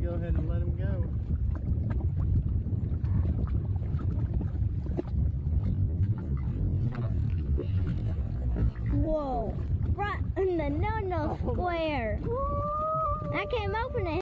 go ahead and let him go. Whoa, right in the no-no square. I can't open it.